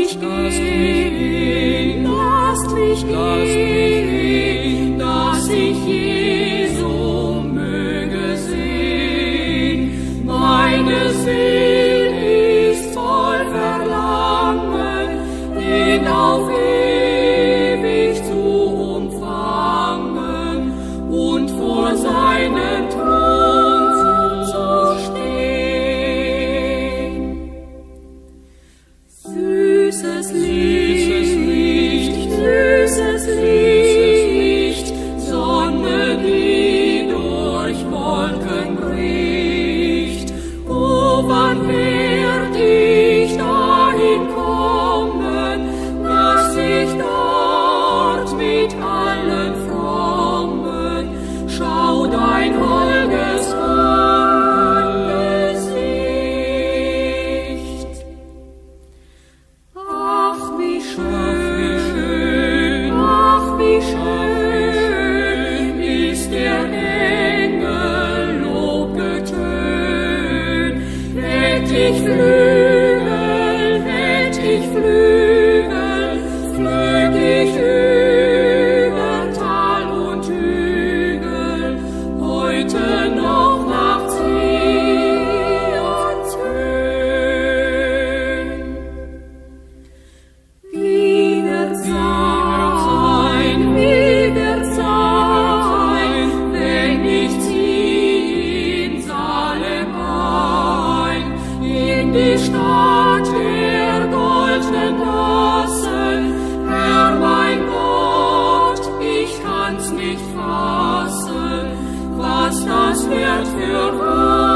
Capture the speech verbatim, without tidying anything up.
mich gehen, lasst mich gehen, dass ich Jesu möge sehen. Meine Seele ist voll Verlangen, ihn auf ewig zu umfangen und vor seinem Thron zu stehen. Süßes Licht, süßes Licht, Sonne, die durch Wolken bricht. Oh, wann werd ich dahin kommen, dass ich dort mit allen Frommen schau dein holdes Angesicht. Ach, wie schön, ach, wie schön ist der Engel Lob getönt. Hätt ich Flügel, hätt ich Flügel, flög ich über Tal und Hügel, heute noch nach Zions Höhen. Wie wird's sein, wie wird's sein, wenn ich zieh in Salem ein, in die Stadt der goldenen Gassen. Herr mein Gott, ich kann's nicht fassen, was das wird für uns.